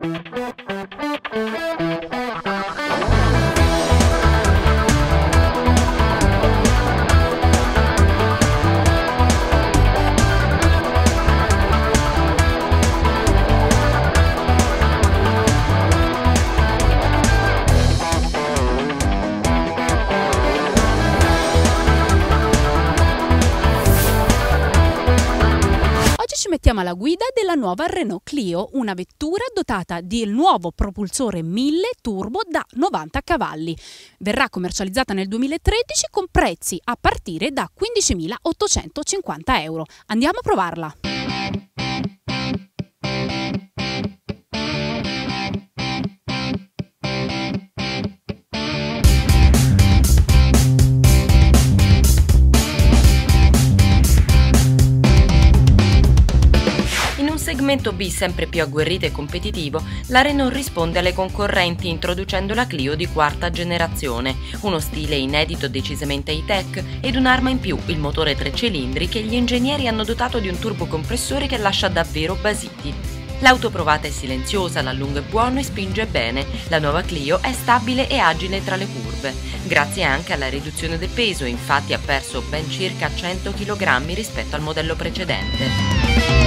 Mettiamo alla guida della nuova Renault Clio, una vettura dotata del nuovo propulsore 1000 turbo da 90 cavalli. Verrà commercializzata nel 2013 con prezzi a partire da 15.850 euro. Andiamo a provarla! Segmento B sempre più agguerrito e competitivo, la Renault risponde alle concorrenti introducendo la Clio di quarta generazione, uno stile inedito decisamente high-tech ed un'arma in più, il motore 3 cilindri che gli ingegneri hanno dotato di un turbocompressore che lascia davvero basiti. L'auto provata è silenziosa, l'allungo è buono e spinge bene, la nuova Clio è stabile e agile tra le curve, grazie anche alla riduzione del peso, infatti ha perso ben circa 100 kg rispetto al modello precedente.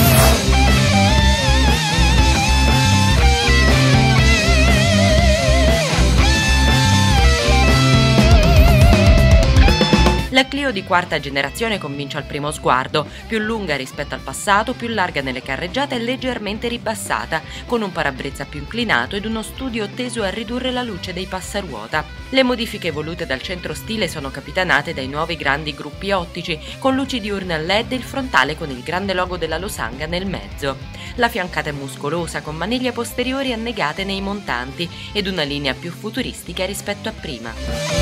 La Clio di quarta generazione convince al primo sguardo, più lunga rispetto al passato, più larga nelle carreggiate e leggermente ribassata, con un parabrezza più inclinato ed uno studio teso a ridurre la luce dei passaruota. Le modifiche volute dal centro stile sono capitanate dai nuovi grandi gruppi ottici, con luci diurne a LED e il frontale con il grande logo della Losanga nel mezzo. La fiancata è muscolosa, con maniglie posteriori annegate nei montanti ed una linea più futuristica rispetto a prima.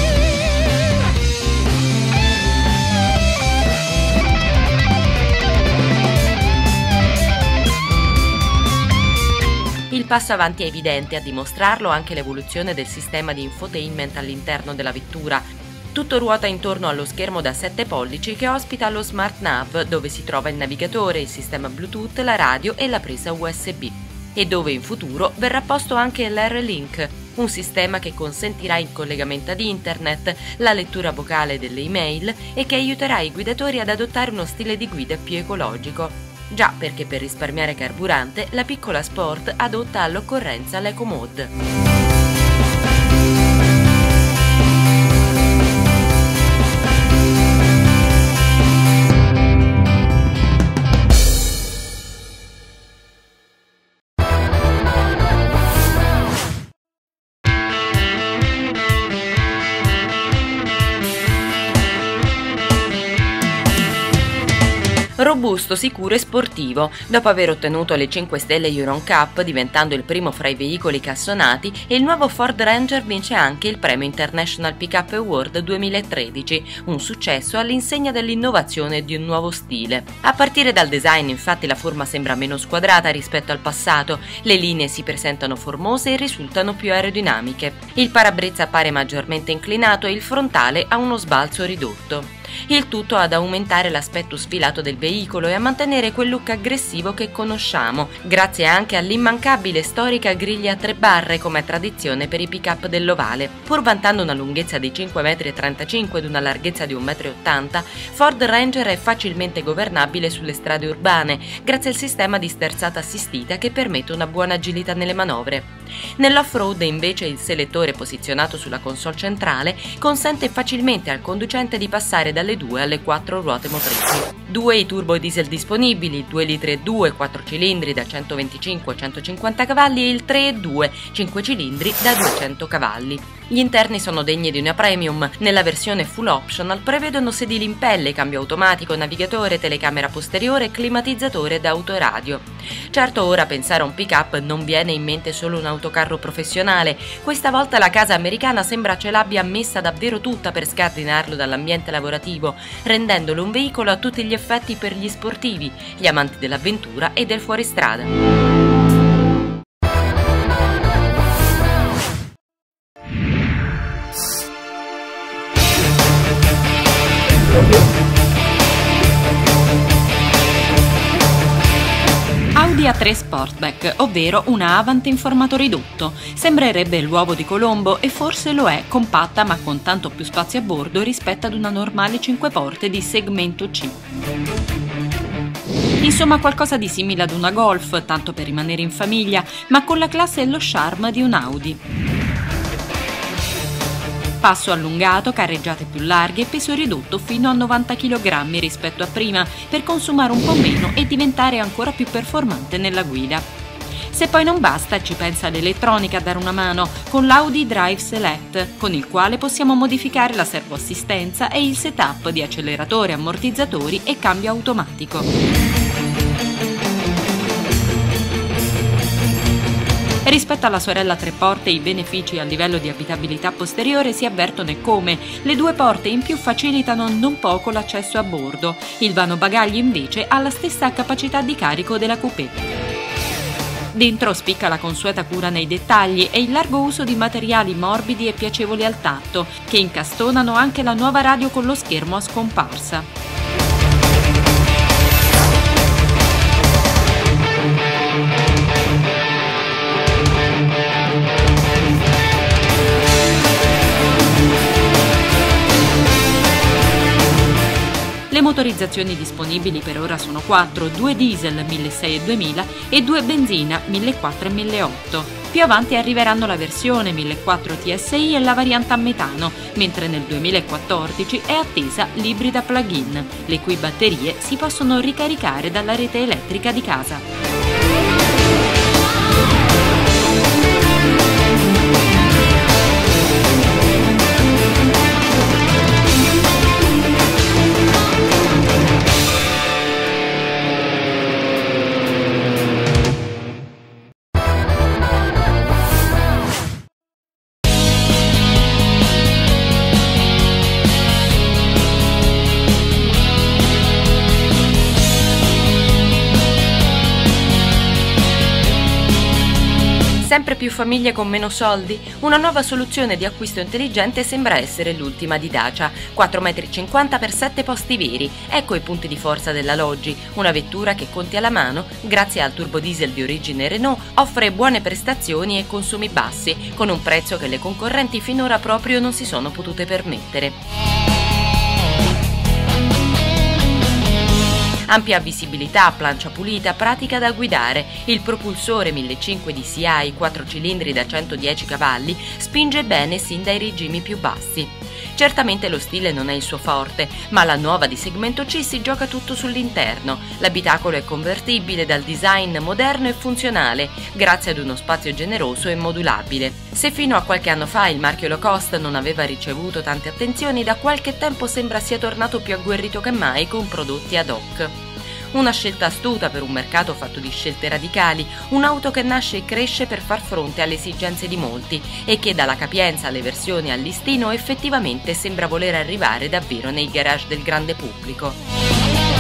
Il passo avanti è evidente, a dimostrarlo anche l'evoluzione del sistema di infotainment all'interno della vettura. Tutto ruota intorno allo schermo da 7 pollici che ospita lo Smart Nav, dove si trova il navigatore, il sistema Bluetooth, la radio e la presa USB. E dove in futuro verrà posto anche l'R-Link, un sistema che consentirà il collegamento ad internet, la lettura vocale delle email e che aiuterà i guidatori ad adottare uno stile di guida più ecologico. Già, perché per risparmiare carburante la piccola Sport adotta all'occorrenza l'Eco Mode. Robusto, sicuro e sportivo. Dopo aver ottenuto le 5 stelle Euro NCAP, diventando il primo fra i veicoli cassonati, il nuovo Ford Ranger vince anche il premio International Pickup Award 2013, un successo all'insegna dell'innovazione e di un nuovo stile. A partire dal design, infatti, la forma sembra meno squadrata rispetto al passato, le linee si presentano formose e risultano più aerodinamiche. Il parabrezza appare maggiormente inclinato e il frontale ha uno sbalzo ridotto. Il tutto ad aumentare l'aspetto sfilato del veicolo e a mantenere quel look aggressivo che conosciamo, grazie anche all'immancabile storica griglia a 3 barre come è tradizione per i pick-up dell'ovale. Pur vantando una lunghezza di 5,35 m ed una larghezza di 1,80 m, Ford Ranger è facilmente governabile sulle strade urbane, grazie al sistema di sterzata assistita che permette una buona agilità nelle manovre. Nell'off-road invece il selettore posizionato sulla console centrale consente facilmente al conducente di passare dalle 2 alle 4 ruote motrici. 2 i turbo diesel disponibili, il 2,2 litri 4 cilindri da 125 a 150 cavalli e il 3,2 5 cilindri da 200 cavalli. Gli interni sono degni di una premium. Nella versione full optional prevedono sedili in pelle, cambio automatico, navigatore, telecamera posteriore e climatizzatore da autoradio. Certo, ora pensare a un pick-up non viene in mente solo un autocarro professionale. Questa volta la casa americana sembra ce l'abbia messa davvero tutta per scardinarlo dall'ambiente lavorativo, rendendolo un veicolo a tutti gli effetti per gli sportivi, gli amanti dell'avventura e del fuoristrada. Audi A3 3 Sportback, ovvero una Avant in formato ridotto. Sembrerebbe l'uovo di Colombo e forse lo è, compatta ma con tanto più spazio a bordo rispetto ad una normale 5 porte di segmento C. Insomma, qualcosa di simile ad una Golf, tanto per rimanere in famiglia, ma con la classe e lo charme di un Audi. Passo allungato, carreggiate più larghe e peso ridotto fino a 90 kg rispetto a prima, per consumare un po' meno e diventare ancora più performante nella guida. Se poi non basta, ci pensa l'elettronica a dare una mano con l'Audi Drive Select, con il quale possiamo modificare la servoassistenza e il setup di acceleratore, ammortizzatori e cambio automatico. Rispetto alla sorella 3 porte, i benefici a livello di abitabilità posteriore si avvertono e come. Le 2 porte in più facilitano non poco l'accesso a bordo. Il vano bagagli invece ha la stessa capacità di carico della coupé. Dentro spicca la consueta cura nei dettagli e il largo uso di materiali morbidi e piacevoli al tatto, che incastonano anche la nuova radio con lo schermo a scomparsa. Le motorizzazioni disponibili per ora sono 4, 2 diesel 1600 e 2000 e 2 benzina 1400 e 1800. Più avanti arriveranno la versione 1400 TSI e la variante a metano, mentre nel 2014 è attesa l'ibrida plug-in, le cui batterie si possono ricaricare dalla rete elettrica di casa. Sempre più famiglie con meno soldi? Una nuova soluzione di acquisto intelligente sembra essere l'ultima di Dacia. 4,50 m per 7 posti veri. Ecco i punti di forza della Logi, una vettura che conti alla mano, grazie al turbodiesel di origine Renault, offre buone prestazioni e consumi bassi, con un prezzo che le concorrenti finora proprio non si sono potute permettere. Ampia visibilità, plancia pulita, pratica da guidare. Il propulsore 1500 DCI 4 cilindri da 110 cavalli spinge bene sin dai regimi più bassi. Certamente lo stile non è il suo forte, ma la nuova di segmento C si gioca tutto sull'interno. L'abitacolo è convertibile dal design moderno e funzionale, grazie ad uno spazio generoso e modulabile. Se fino a qualche anno fa il marchio low cost non aveva ricevuto tante attenzioni, da qualche tempo sembra sia tornato più agguerrito che mai con prodotti ad hoc. Una scelta astuta per un mercato fatto di scelte radicali, un'auto che nasce e cresce per far fronte alle esigenze di molti e che dalla capienza alle versioni al listino effettivamente sembra voler arrivare davvero nei garage del grande pubblico.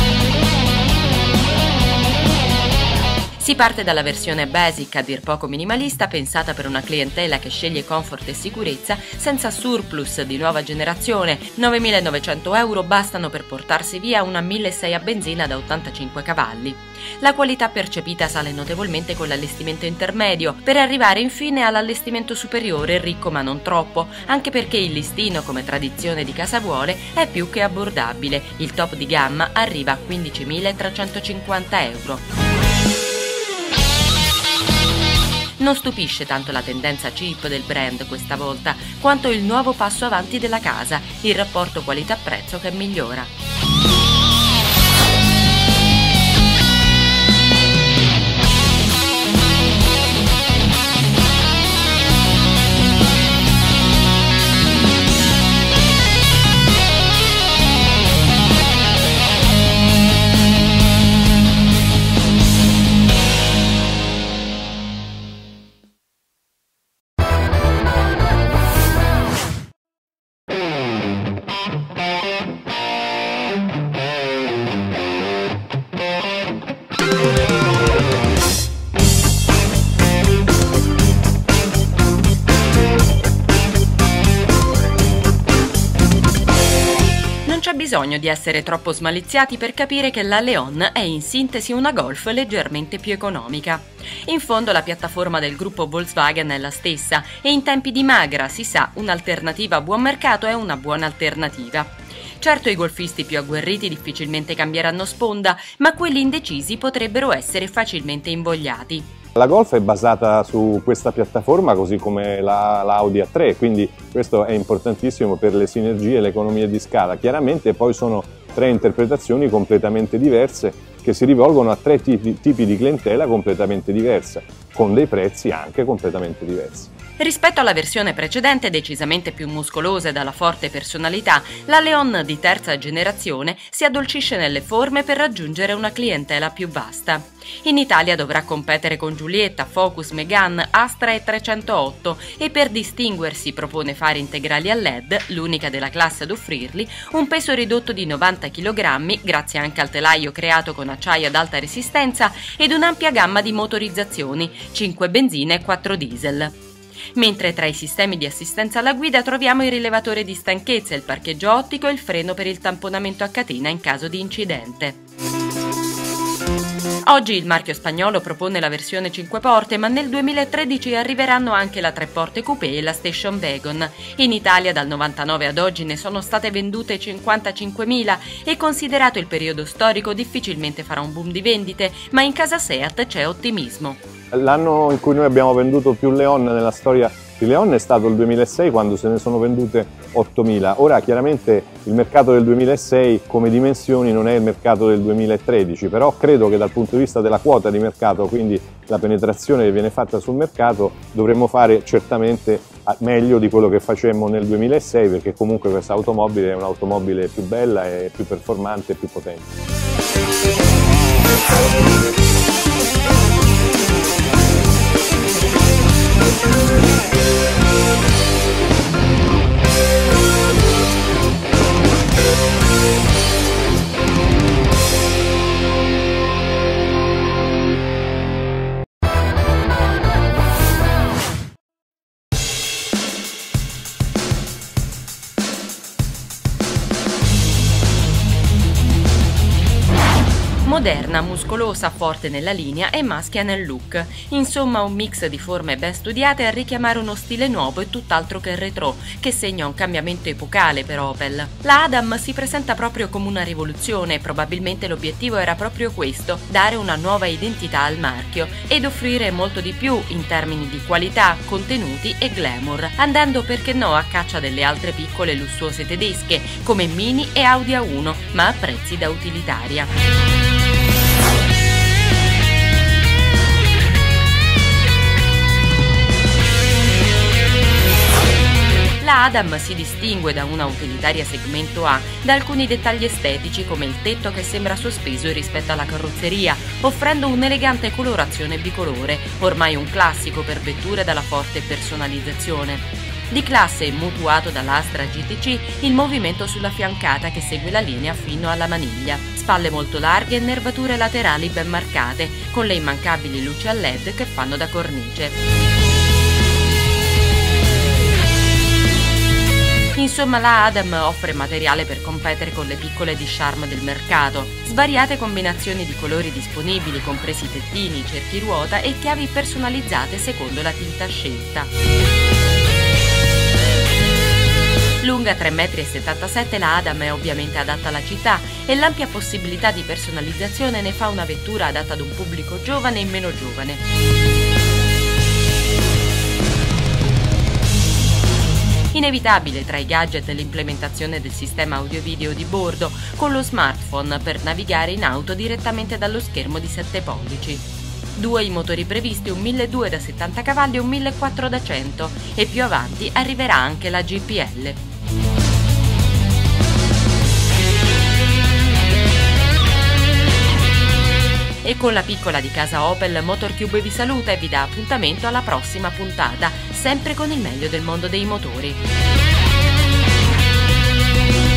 Si parte dalla versione basic, a dir poco minimalista, pensata per una clientela che sceglie comfort e sicurezza, senza surplus di nuova generazione. 9.900 euro bastano per portarsi via una 1600 a benzina da 85 cavalli. La qualità percepita sale notevolmente con l'allestimento intermedio, per arrivare infine all'allestimento superiore, ricco ma non troppo, anche perché il listino, come tradizione di casa vuole, è più che abbordabile. Il top di gamma arriva a 15.350 euro. Non stupisce tanto la tendenza cheap del brand questa volta, quanto il nuovo passo avanti della casa, il rapporto qualità-prezzo che migliora. bisogno di essere troppo smaliziati per capire che la Leon è in sintesi una Golf leggermente più economica. In fondo la piattaforma del gruppo Volkswagen è la stessa e in tempi di magra, si sa, un'alternativa a buon mercato è una buona alternativa. Certo, i golfisti più agguerriti difficilmente cambieranno sponda, ma quelli indecisi potrebbero essere facilmente invogliati. La Golf è basata su questa piattaforma, così come la Audi A3, quindi questo è importantissimo per le sinergie e le economie di scala. Chiaramente poi sono tre interpretazioni completamente diverse che si rivolgono a tre tipi di clientela completamente diversa, con dei prezzi anche completamente diversi. Rispetto alla versione precedente, decisamente più muscolosa e dalla forte personalità, la Leon di terza generazione si addolcisce nelle forme per raggiungere una clientela più vasta. In Italia dovrà competere con Giulietta, Focus, Megane, Astra e 308 e per distinguersi propone fari integrali a LED, l'unica della classe ad offrirli, un peso ridotto di 90 kg grazie anche al telaio creato con acciaio ad alta resistenza ed un'ampia gamma di motorizzazioni, 5 benzina e 4 diesel. Mentre tra i sistemi di assistenza alla guida troviamo il rilevatore di stanchezza, il parcheggio ottico e il freno per il tamponamento a catena in caso di incidente. Oggi il marchio spagnolo propone la versione 5 porte, ma nel 2013 arriveranno anche la 3 porte coupé e la station wagon. In Italia dal 99 ad oggi ne sono state vendute 55.000 e considerato il periodo storico difficilmente farà un boom di vendite, ma in casa Seat c'è ottimismo. L'anno in cui noi abbiamo venduto più Leon nella storia di Leon è stato il 2006, quando se ne sono vendute 8.000. Ora chiaramente il mercato del 2006 come dimensioni non è il mercato del 2013, però credo che dal punto di vista della quota di mercato, quindi la penetrazione che viene fatta sul mercato, dovremmo fare certamente meglio di quello che facemmo nel 2006, perché comunque questa automobile è un'automobile più bella e più performante e più potente. Moderna, muscolosa, forte nella linea e maschia nel look. Insomma, un mix di forme ben studiate a richiamare uno stile nuovo e tutt'altro che retro, che segna un cambiamento epocale per Opel. La Adam si presenta proprio come una rivoluzione e probabilmente l'obiettivo era proprio questo, dare una nuova identità al marchio ed offrire molto di più in termini di qualità, contenuti e glamour, andando perché no a caccia delle altre piccole lussuose tedesche come Mini e Audi A1, ma a prezzi da utilitaria. La Adam si distingue da una utilitaria segmento A da alcuni dettagli estetici come il tetto che sembra sospeso rispetto alla carrozzeria, offrendo un'elegante colorazione bicolore, ormai un classico per vetture dalla forte personalizzazione. Di classe mutuato dalla Astra GTC il movimento sulla fiancata che segue la linea fino alla maniglia, spalle molto larghe e nervature laterali ben marcate, con le immancabili luci a LED che fanno da cornice. Insomma, la Adam offre materiale per competere con le piccole di charme del mercato, svariate combinazioni di colori disponibili, compresi tettini, cerchi ruota e chiavi personalizzate secondo la tinta scelta. Lunga 3,77 m, la Adam è ovviamente adatta alla città e l'ampia possibilità di personalizzazione ne fa una vettura adatta ad un pubblico giovane e meno giovane. Inevitabile tra i gadget l'implementazione del sistema audio-video di bordo con lo smartphone per navigare in auto direttamente dallo schermo di 7 pollici. 2 i motori previsti, un 1.200 da 70 cavalli e un 1.400 da 100 e più avanti arriverà anche la GPL. E con la piccola di casa Opel, Motorcube vi saluta e vi dà appuntamento alla prossima puntata, sempre con il meglio del mondo dei motori.